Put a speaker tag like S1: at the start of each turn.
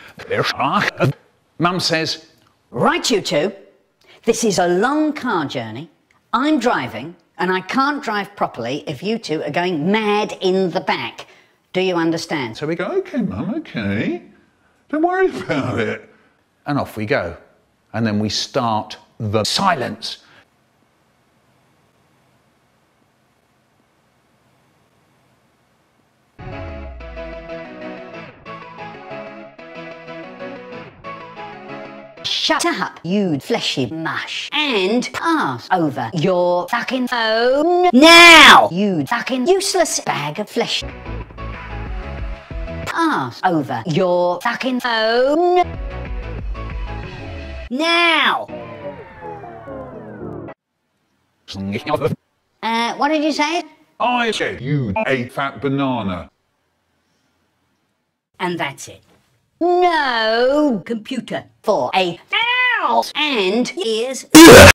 S1: Mum says,
S2: Right, you two. This is a long car journey. I'm driving, and I can't drive properly if you two are going mad in the back. Do you understand?
S1: so we go, okay, Mum, okay. Don't worry about it. And off we go. And then we start the silence.
S2: Shut up, you fleshy mush, and pass over your fucking phone now, you fucking useless bag of flesh. Pass over your fucking phone now. What did you say?
S1: I said you a fat banana.
S2: And that's it. No computer for a mouth and ears.